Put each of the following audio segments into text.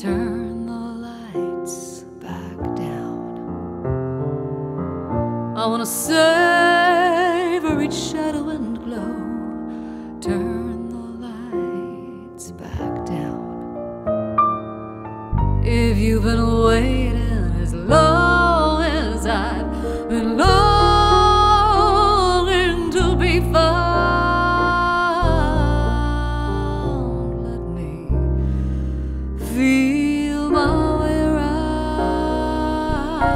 turn the lights back down. I wanna savor each shadow and glow. Turn the lights back down. If you've been waiting as long as I've been longing to be found, let me feel my way around.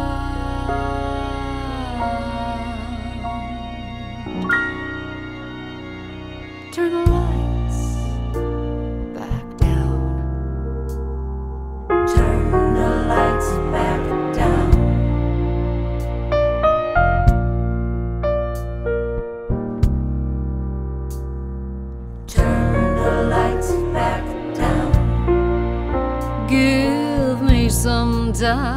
Turn the lights back down. Turn the lights back down. Turn the lights back down. Give me some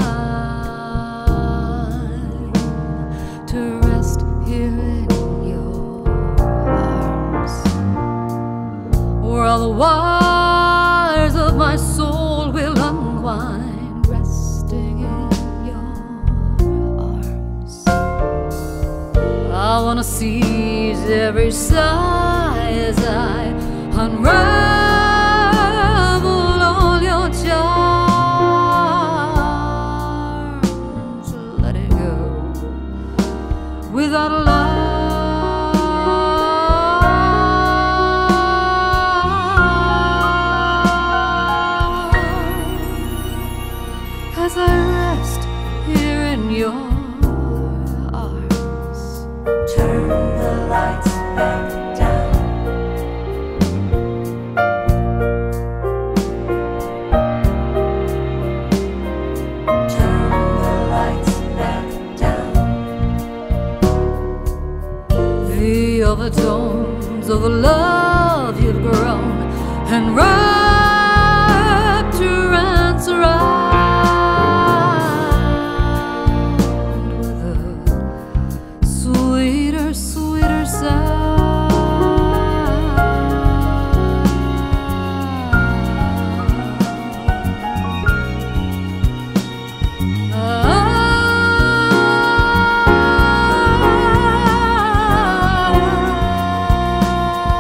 time to rest here in your arms, where all the wires of my soul will unwind, resting in your arms. I wanna seize every sigh as I unravel all your charms. Let it go without a lie. As I rest here in your arms, Turn the lights back down. Turn the lights back down. the overtones of the love you've grown, enrapture and surround with a sweeter, sweeter sound.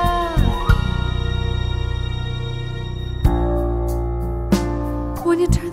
When you turn